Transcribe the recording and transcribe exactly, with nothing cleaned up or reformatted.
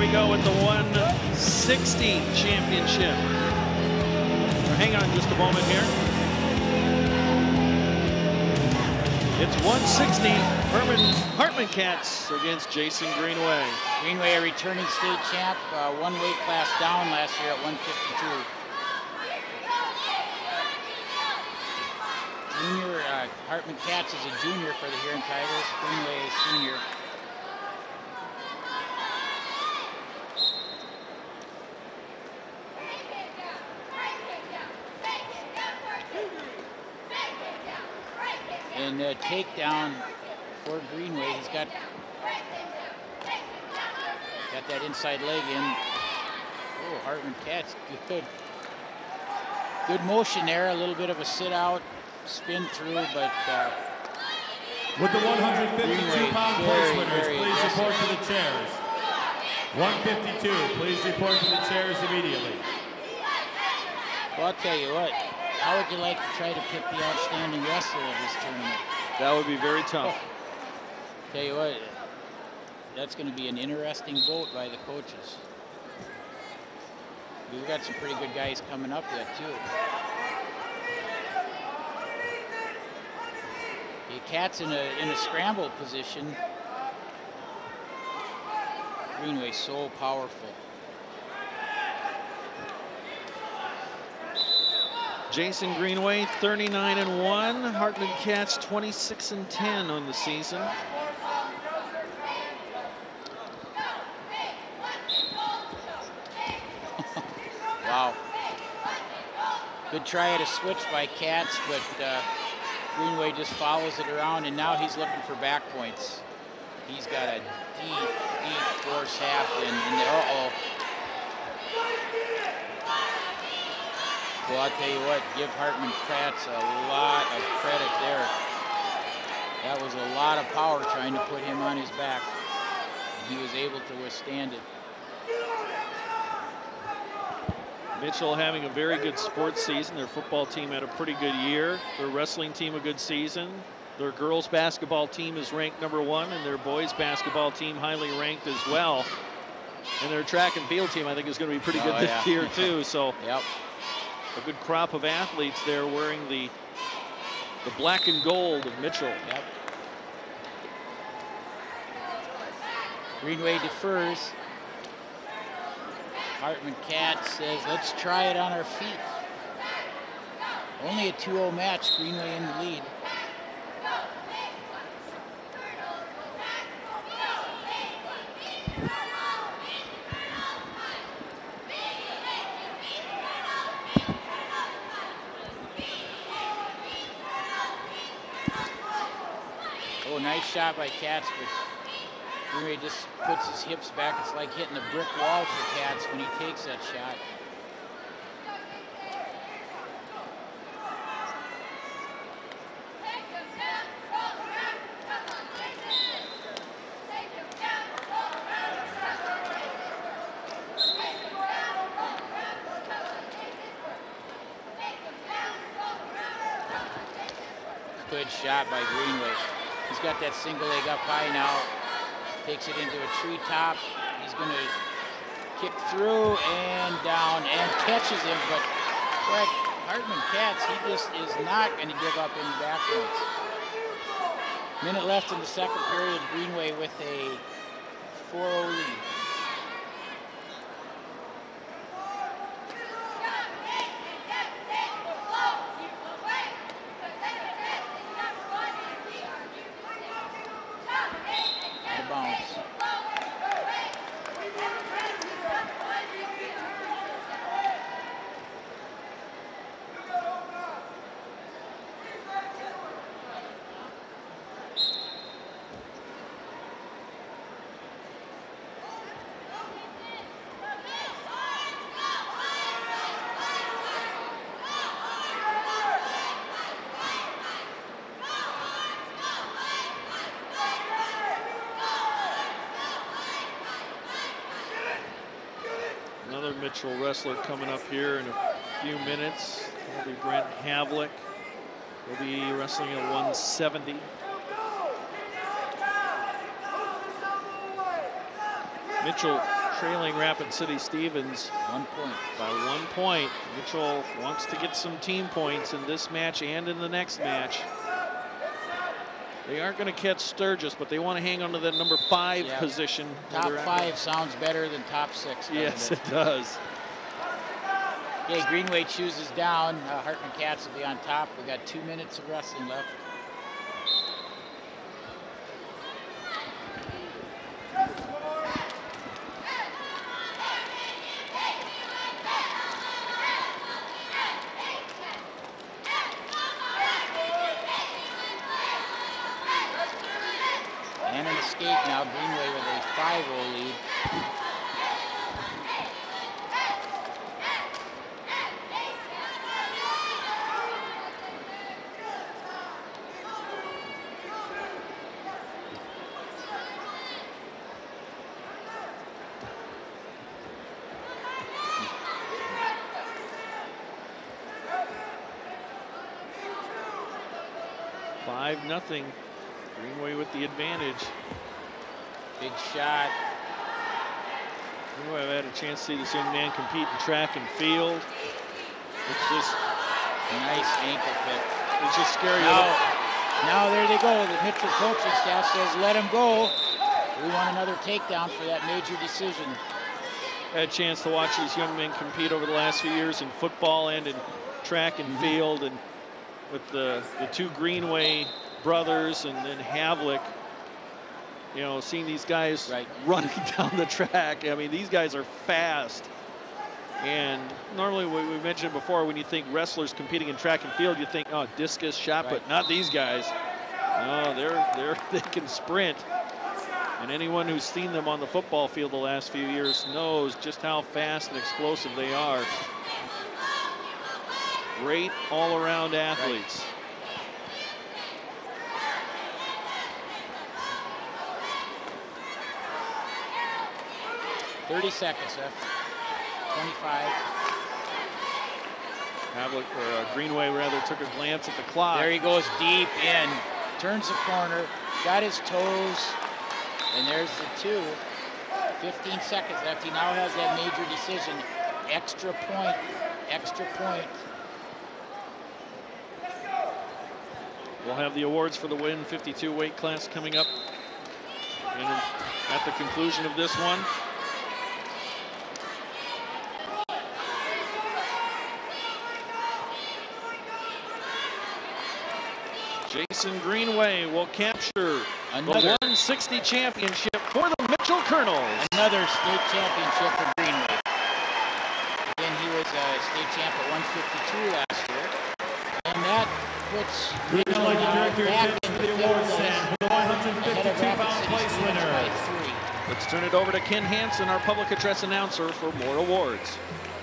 we go with the one sixty championship. Hang on just a moment here. It's one sixty, Herman Hartman Cats against Jason Greenway. Greenway, a returning state champ, uh, one weight class down last year at one fifty-two. Junior, uh, Hartman Cats is a junior for the Huron Tigers. Greenway is senior. And uh, takedown for Greenway. He's got got that inside leg in. Oh, Hartman Cats, good. Good motion there. A little bit of a sit out, spin through, but uh, with the one fifty-two pound place winners, please report to the chairs. one fifty-two, please report to the chairs immediately. Well, I'll tell you what. How would you like to try to pick the outstanding wrestler of this tournament? That would be very tough. Oh. Tell you what, that's going to be an interesting vote by the coaches. We've got some pretty good guys coming up yet, too. The Cats in a, in a scramble position. Greenway so powerful. Jason Greenway, thirty-nine and one. Hartman Cats, twenty-six and ten on the season. Wow. Good try at a switch by Cats, but uh, Greenway just follows it around, and now he's looking for back points. He's got a deep, deep force half in, and uh-oh. Well, I'll tell you what, give Hartman Cats a lot of credit there. That was a lot of power trying to put him on his back. And he was able to withstand it. Mitchell having a very good sports season. Their football team had a pretty good year. Their wrestling team a good season. Their girls basketball team is ranked number one, and their boys basketball team highly ranked as well. And their track and field team I think is going to be pretty good oh, this yeah. year too. So. Yep. A good crop of athletes there wearing the the black and gold of Mitchell. Yep. Greenway defers. Hartman Cats says, let's try it on our feet. Only a two oh match, Greenway in the lead. Nice shot by Cats, but Greenway just puts his hips back. It's like hitting a brick wall for Cats when he takes that shot. Good shot by Greenway. He's got that single leg up high now. Takes it into a treetop. He's going to kick through and down and catches him. But boy, Hartman Cats, he just is not going to give up any back points. Minute left in the second period. Greenway with a four oh lead. Mitchell wrestler coming up here in a few minutes. That'll be Brent Havlick. He'll be wrestling at one seventy. Mitchell trailing Rapid City Stevens One point. by one point. Mitchell wants to get some team points in this match and in the next match. They aren't going to catch Sturgis, but they want to hang on to that number five yeah. position. Top five sounds better than top six. Yes, it? it does. Okay, Greenway chooses down. Uh, Hartman Cats will be on top. We got two minutes of wrestling left. And an escape now. Greenway with a five-oh lead. Five nothing. Greenway with the advantage. Big shot. Greenway, I've had a chance to see this young man compete in track and field. It's just nice ankle pick. It's just scary. Now, now there they go. The Mitchell coaching staff says, let him go. We want another takedown for that major decision. I had a chance to watch these young men compete over the last few years in football and in track and mm-hmm. field, and with the, the two Greenway brothers and then Havlick, you know, seeing these guys right. running down the track. I mean, these guys are fast. And normally, we, we mentioned before, when you think wrestlers competing in track and field, you think, oh, discus, shot right. put. Not these guys. No, they're they're they can sprint. And anyone who's seen them on the football field the last few years knows just how fast and explosive they are. Great all-around athletes. Right. thirty seconds left. twenty-five. Havlick, or uh, Greenway rather, took a glance at the clock. There he goes deep in. Turns the corner. Got his toes. And there's the two. fifteen seconds left. He now has that major decision. Extra point. Extra point. We'll have the awards for the win fifty-two weight class coming up. And at the conclusion of this one, Jason Greenway will capture Another. the one sixty championship for the Mitchell Colonels. Another state championship for Greenway. Again, he was a state champ at one fifty-two last year. And that puts Mitchell like now the back to into the the award field stand for the one fifty-two pound place winner. Let's turn it over to Ken Hansen, our public address announcer, for more awards.